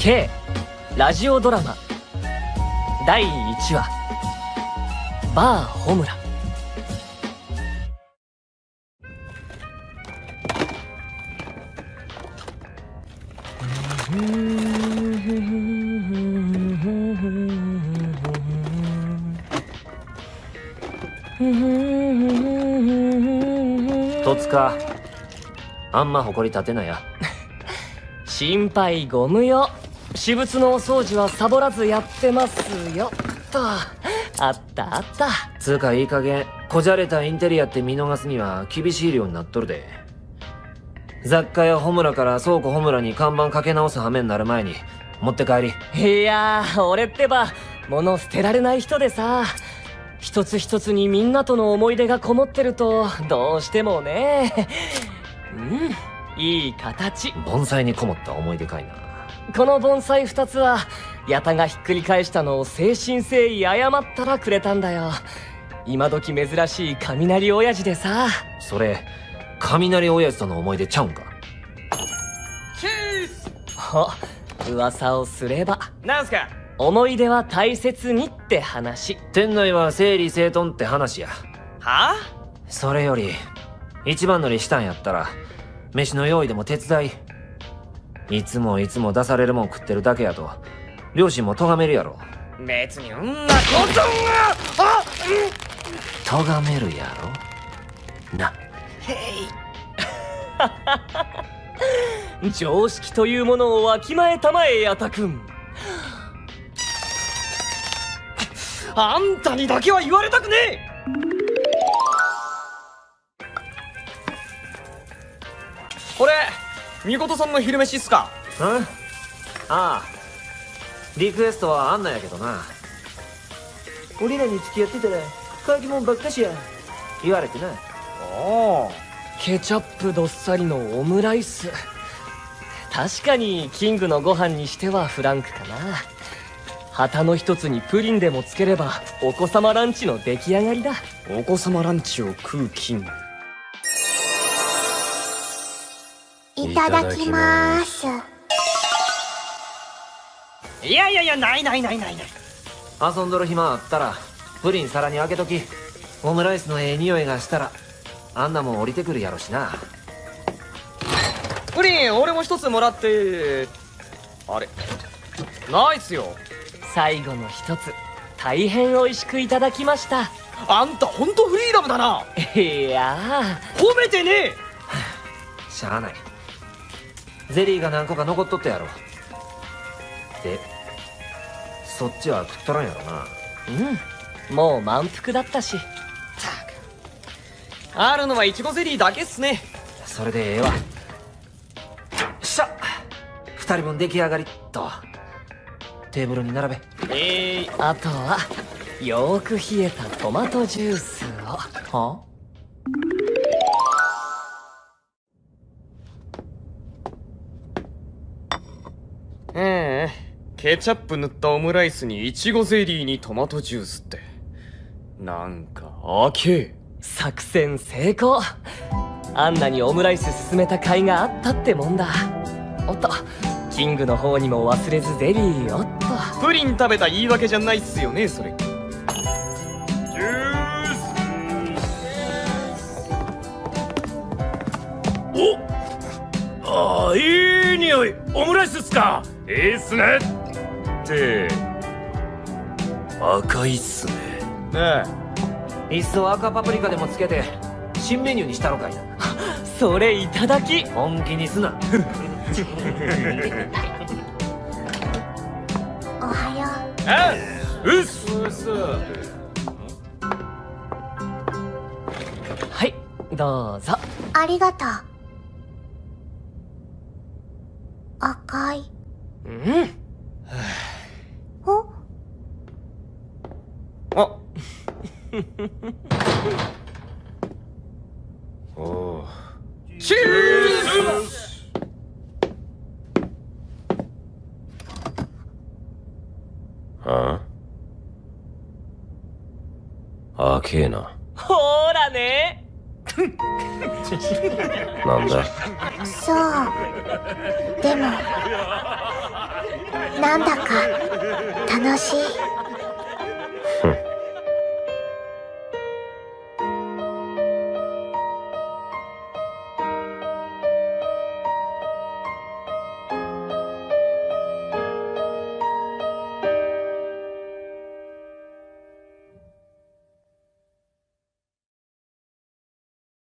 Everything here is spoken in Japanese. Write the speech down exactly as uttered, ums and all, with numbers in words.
K ラジオドラマだいいちわバーホムラ。 戸塚、あんま誇り立てなや。 心配ご無用。私物のお掃除はサボらずやってますよと。あったあった。 つうかいい加減こじゃれたインテリアって見逃すには厳しい量になっとるで。雑貨屋ホムラから倉庫ホムラに看板かけ直す羽目になる前に持って帰り。 いやー、俺ってば物捨てられない人でさ、一つ一つにみんなとの思い出がこもってるとどうしてもね。うん、いい形。 盆栽にこもった思い出かいな。 この盆栽二つはヤタがひっくり返したのを誠心誠意謝ったらくれたんだよ。今時珍しい雷親父でさ。 それ雷親父との思い出ちゃうんか。 チース。お、噂をすればなんすか。 思い出は大切にって話。 店内は整理整頓って話や。 はあ。 それより一番乗りしたんやったら飯の用意でも手伝い。いつもいつも出されるもん食ってるだけやと両親も咎めるやろ。 別にうんなことがあ咎めるやろな。 へい。常識というものをわきまえたまえ、ヤタくん。 あんたにだけは言われたくねえ。これみことさんの昼飯っすか。 ん？ああ、リクエストはあんなやけどな。俺らに付き合ってたら乾きもんばっかしや言われてな。 おお、 ケチャップどっさりのオムライス。確かにキングのご飯にしてはフランクかな。旗の一つにプリンでもつければお子様ランチの出来上がりだ。 お子様ランチを食うキング。 いただきまーす。 いやいやいや、ないないないないない。 遊んどる暇あったらプリン皿に開けとき。オムライスのええ匂いがしたらあんなもん降りてくるやろしな。 プリン俺も一つもらって。あれないっすよ。 最後の一つ大変美味しくいただきました。 あんたほんとフリーダムだな。 いやー褒めてねえ。 しゃあない。ゼリーが何個か残っとったやろ。でそっちは食っとらんやろな。 うん、もう満腹だったし。 たくあるのはいちごゼリーだけっすね。 それでええわ。しゃふたりぶん出来上がりっと。テーブルに並べ。 えー、あとはよーく冷えたトマトジュースを。はええ、ケチャップ塗ったオムライスにイチゴゼリーにトマトジュースってなんかあけえ。 作戦成功。アンナにオムライス勧めた甲斐があったってもんだ。おっと、キングの方にも忘れずゼリーをっと。 プリン食べた言い訳じゃないっすよねそれ。ジュース。 おああ、いい匂い。オムライスっすか。いいっすねって赤いっすね。 ねいっそ赤パプリカでもつけて新メニューにしたろかいな。 それいただき。 本気にすな。 おはよう。 あうっす。 はい、どうぞ。 ありがとう。赤い。 うん。 おあおお。 チーズ。 ああ、あけえな。 ほーらね。 なんだ。 そう。でもなんだか楽しい。